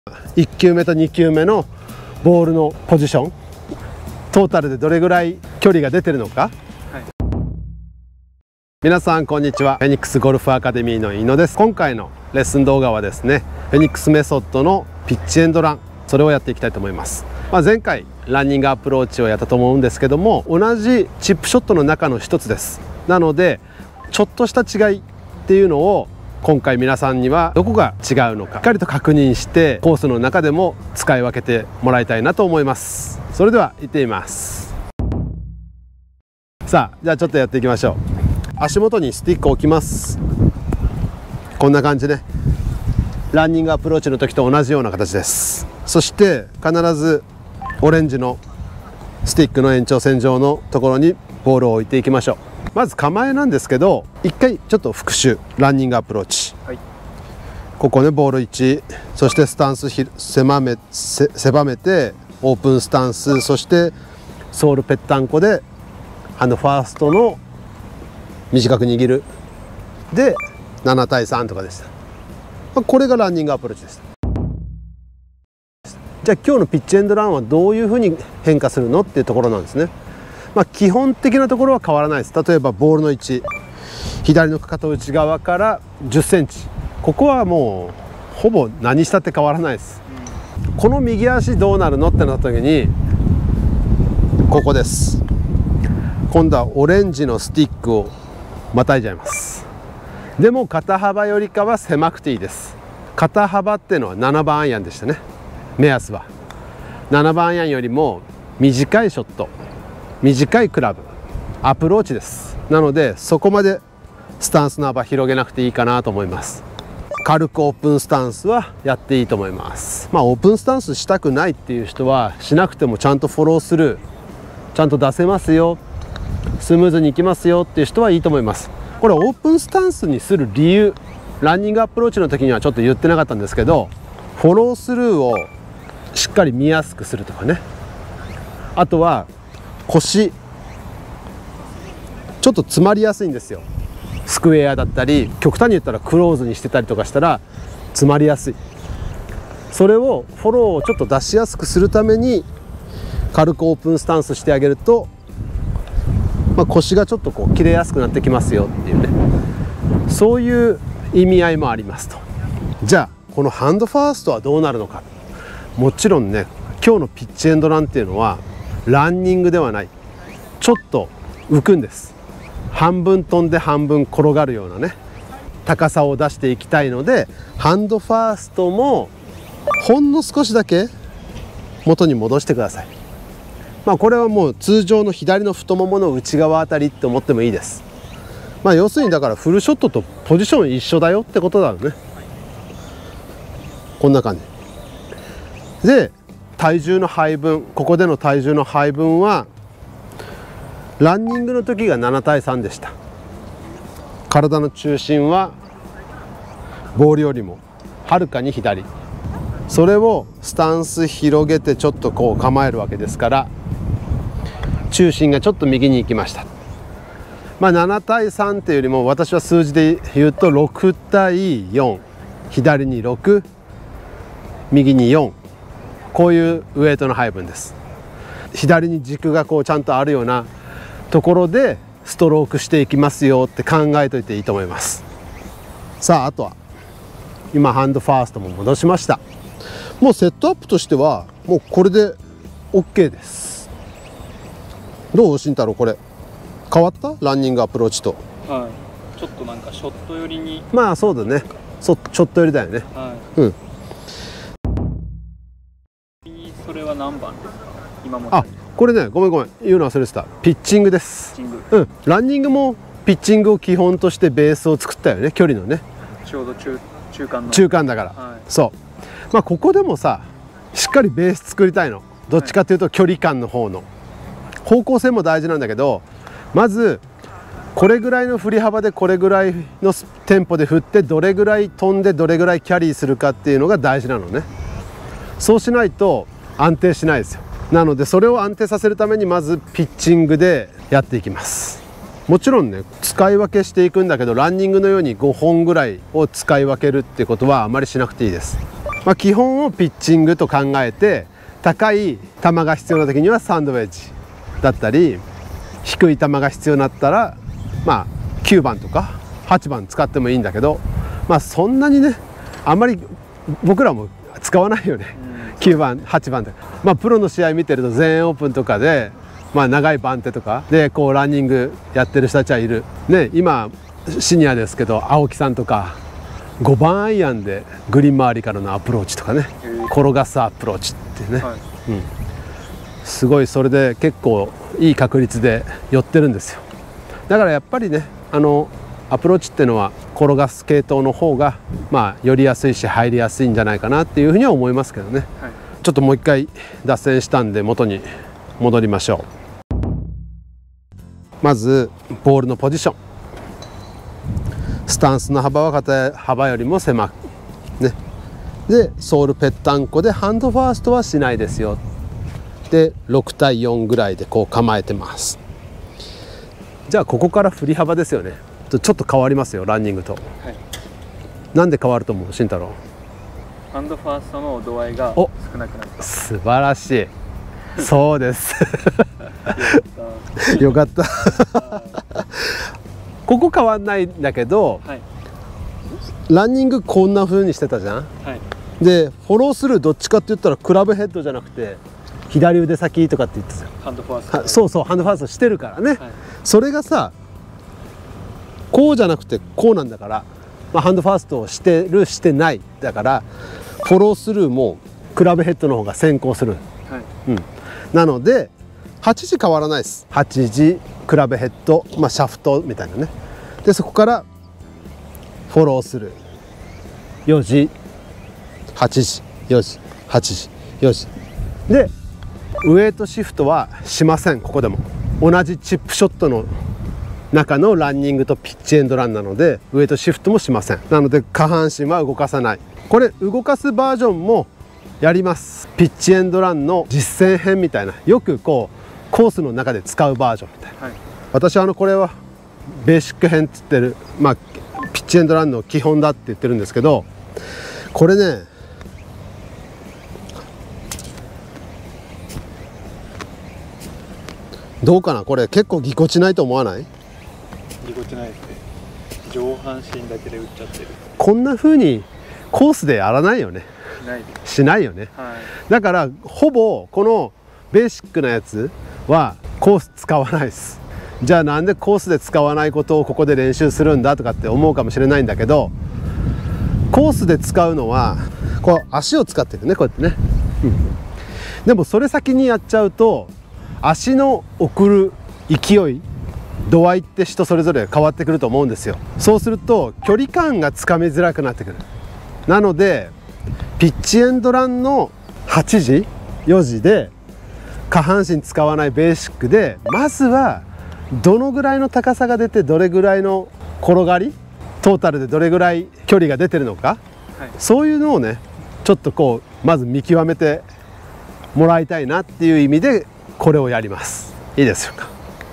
1球目と2球目のボールのポジション、トータルでどれぐらい距離が出てるのか。皆さんこんにちは。フェニックスゴルフアカデミーの井野です。今回のレッスン動画はですね、フェニックスメソッドのピッチエンドラン、それをやっていきたいと思います。前回ランニングアプローチをやったと思うんですけども、同じチップショットの中の一つです。なのでちょっとした違いっていうのを今回皆さんにはどこが違うのかしっかりと確認してコースの中でも使い分けてもらいたいなと思います。それでは行ってみます。さあ、じゃあちょっとやっていきましょう。足元にスティックを置きます。こんな感じね。ランニングアプローチの時と同じような形です。そして必ずオレンジのスティックの延長線上のところにボールを置いていきましょう。まず構えなんですけど、一回ちょっと復習。ランニングアプローチ、ここね、ボール1、そしてスタンス狭めてオープンスタンス、そしてソールぺったんこでファーストの短く握るで7対3とかでした。これがランニングアプローチでした。じゃあ今日のピッチエンドランはどういうふうに変化するのっていうところなんですね。基本的なところは変わらないです。例えばボールの位置、左のかかと内側から10センチ、ここはもうほぼ何したって変わらないです。この右足どうなるのってなった時にここです。今度はオレンジのスティックをまたいじゃいます。でも肩幅よりかは狭くていいです。肩幅っていうのは7番アイアンでしたね。目安は7番アイアンよりも短いショット、短いクラブ、アプローチです。なのでそこまでスタンスの幅広げなくていいかなと思います。軽くオープンスタンスはやっていいと思います。オープンスタンスしたくないっていう人はしなくてもちゃんとフォロースルーちゃんと出せますよ、スムーズにいきますよっていう人はいいと思います。これオープンスタンスにする理由、ランニングアプローチの時にはちょっと言ってなかったんですけど、フォロースルーをしっかり見やすくするとかね、あとは腰ちょっと詰まりやすいんですよ。スクエアだったり極端に言ったらクローズにしてたりとかしたら詰まりやすい。それをフォローをちょっと出しやすくするために軽くオープンスタンスしてあげると、腰がちょっとこう切れやすくなってきますよっていうね、そういう意味合いもありますと。じゃあこのハンドファーストはどうなるのか。もちろんね、今日のピッチエンドランっていうのはランニングではない、ちょっと浮くんです。半分飛んで半分転がるようなね、高さを出していきたいので、ハンドファーストもほんの少しだけ元に戻してください。これはもう通常の左の太ももの内側あたりって思ってもいいです。要するにだからフルショットとポジション一緒だよってことだよね。こんな感じで、体重の配分、ここでの体重の配分はランニングの時が7対3でした。体の中心はボールよりもはるかに左。それをスタンス広げてちょっとこう構えるわけですから、中心がちょっと右に行きました。7対3っていうよりも、私は数字で言うと6対4、左に6、右に4、こういうウエイトの配分です。左に軸がこうちゃんとあるようなところでストロークしていきますよって考えといていいと思います。さあ、あとは今ハンドファーストも戻しました。もうセットアップとしてはもうこれで OK です。どう慎太郎、これ変わった？ランニングアプローチと。 ちょっとなんかショット寄りに。 そうだね、ちょっと寄りだよね。 それは何番ですか？今も。 これね、ごめん言うの忘れてた。ピッチングです。ランニングもピッチングを基本としてベースを作ったよね、距離のね。 ちょうど中間だから、そう。ここでもさ、しっかりベース作りたいの。どっちかというと距離感の方の方向性も大事なんだけど、まずこれぐらいの振り幅でこれぐらいのテンポで振って、どれぐらい飛んでどれぐらいキャリーするかっていうのが大事なのね。そうしないと安定しないですよ。なのでそれを安定させるためにまずピッチングでやっていきます。もちろんね、使い分けしていくんだけど、ランニングのように5本ぐらいを使い分けるってことはあまりしなくていいです。 まあ、基本をピッチングと考えて、高い球が必要な時にはサンドウェッジだったり、低い球が必要になったらまあ9番とか8番使ってもいいんだけど、まあそんなにねあんまり僕らも使わないよね、9番8番で。まあプロの試合見てると全英オープンとかで、まあ、長い番手とかでこうランニングやってる人たちはいるね。今シニアですけど青木さんとか5番アイアンでグリーン周りからのアプローチとかね、転がすアプローチっていうね、はい、すごいそれで結構いい確率で寄ってるんですよ。だからやっぱりねアプローチっていうのは転がす系統の方がまあ寄りやすいし入りやすいんじゃないかなっていうふうには思いますけどね、はい、ちょっともう一回脱線したんで元に戻りましょう。まずボールのポジション、スタンスの幅は肩幅よりも狭くね。でソールぺったんこでハンドファーストはしないですよ。で6対4ぐらいでこう構えてます。じゃあここから振り幅ですよね。ちょっと変わりますよ、ランニングと、はい、なんで変わると思う慎太郎？ ハンドファーストの度合いが少なくなった。 素晴らしいそうですよかったここ変わんないんだけど、はい、ランニングこんな風にしてたじゃん、はい、でフォロースルーどっちかって言ったらクラブヘッドじゃなくて左腕先とかって言ってたよ。 ハンドファースト、 そうそう、ハンドファーストしてるからね、はい、それがさこうじゃなくてこうなんだから、まあ、ハンドファーストをしてるしてないだからフォロースルーもクラブヘッドの方が先行する、はいなので8時変わらないです。8時クラブヘッド、まあ、シャフトみたいなね。でそこからフォローする4時8時4時8時4時でウエイトシフトはしません。ここでも同じチップショットの中のランニングとピッチエンドランなのでウエイトシフトもしません。なので下半身は動かさない。これ動かすバージョンもやります。ピッチエンドランの実践編みたいな、よくこうコースの中で使うバージョンみたいな、はい、私これはベーシック編って言ってる、まあ、ピッチエンドランの基本だって言ってるんですけど、これねどうかな、これ結構ぎこちないと思わない？ ぎこちないですね。上半身だけで打っちゃってる。 こんな風にコースでやらないよね。しないよね、はい、だからほぼこのベーシックなやつはコース使わないです。じゃあなんでコースで使わないことをここで練習するんだとかって思うかもしれないんだけど、コースで使うのはこう足を使ってるね、こうやってね、でもそれ先にやっちゃうと足の送る勢い度合いって人それぞれ変わってくると思うんですよ。そうすると距離感がつかみづらくなってくる。なのでピッチエンドランの8時4時で下半身使わないベーシックでまずはどのぐらいの高さが出てどれぐらいの転がりトータルでどれぐらい距離が出てるのか、はい、そういうのをねちょっとこうまず見極めてもらいたいなっていう意味でこれをやります。いいでしょうか。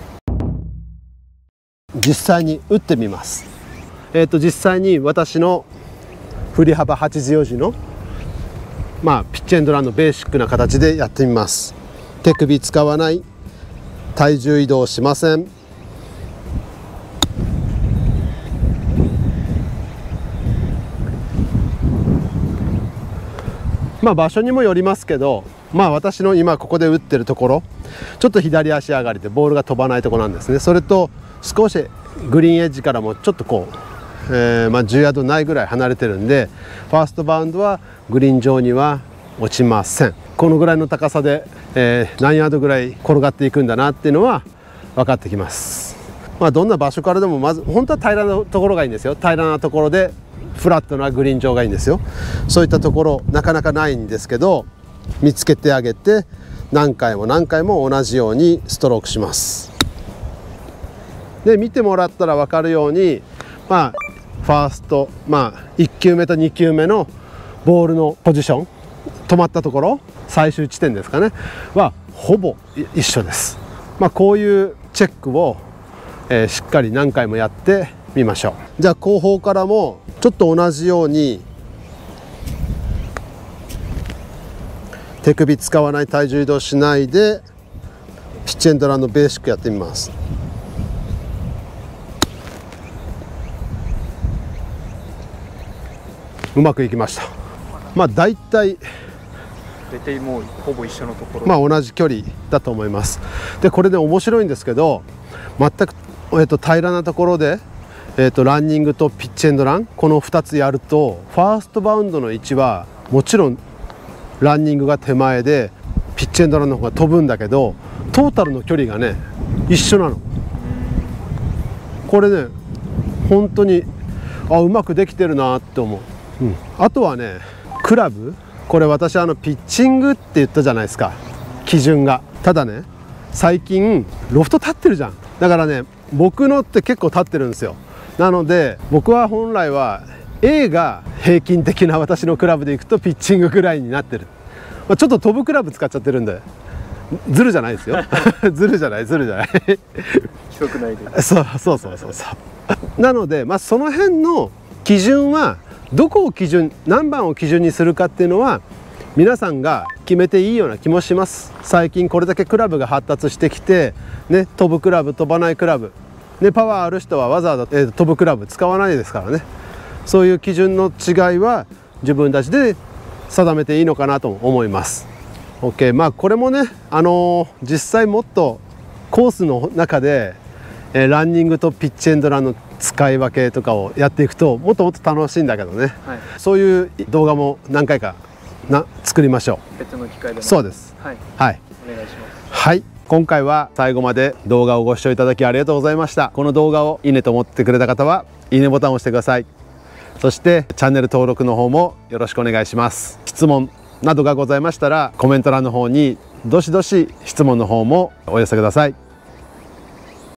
実際に打ってみます。実際に私の振り幅8時4時のまあピッチエンドランのベーシックな形でやってみます。手首使わない、体重移動しません。まあ場所にもよりますけど、まあ私の今ここで打ってるところちょっと左足上がりでボールが飛ばないところなんですね。それと少しグリーンエッジからもちょっとこう、まあ10ヤードないぐらい離れてるんでファーストバウンドはグリーン上には落ちません。このぐらいの高さで、何ヤードぐらい転がっていくんだなっていうのは分かってきます。まあどんな場所からでもまず本当は平らなところがいいんですよ。平らなところでフラットなグリーン上がいいんですよ。そういったところなかなかないんですけど見つけてあげて何回も何回も同じようにストロークします。で見てもらったら分かるようにまあファースト、まあ1球目と2球目のボールのポジション止まったところ最終地点ですかねはほぼ一緒です。まあこういうチェックを、しっかり何回もやってみましょう。じゃあ後方からもちょっと同じように手首使わない、体重移動しないでピッチエンドランのベーシックやってみます。うまくいきました。まあだいたい大体もうほぼ一緒のところ、 同じ距離だと思います。でこれで面白いんですけど、全く、平らなところで、ランニングとピッチエンドラン、この2つやるとファーストバウンドの位置はもちろんランニングが手前でピッチエンドランの方が飛ぶんだけど、トータルの距離がね一緒なの。これね本当にうまくできてるなって思う。あとはねクラブ、これ私ピッチングって言ったじゃないですか、基準が。ただね最近ロフト立ってるじゃん。だからね僕のって結構立ってるんですよ。なので僕は本来は A が平均的な私のクラブでいくとピッチングぐらいになってる。ちょっと飛ぶクラブ使っちゃってるんでずるじゃないですよずるじゃない広くないでそうなので、その辺の基準はどこを基準、何番を基準にするかっていうのは皆さんが決めていいような気もします。最近これだけクラブが発達してきて、飛ぶクラブ飛ばないクラブ、パワーある人はわざわざ、飛ぶクラブ使わないですからね。そういう基準の違いは自分たちで定めていいのかなと思います。 OK、これもね、実際もっとコースの中で、ランニングとピッチエンドランの使い分けとかをやっていくともっともっと楽しいんだけどね、そういう動画も何回か作りましょう。 別の機会でも。 そうです。 はい、 お願いします。はい、今回は最後まで動画をご視聴いただきありがとうございました。この動画をいいねと思ってくれた方はいいねボタンを押してください。そしてチャンネル登録の方もよろしくお願いします。質問などがございましたらコメント欄の方にどしどし質問の方もお寄せください。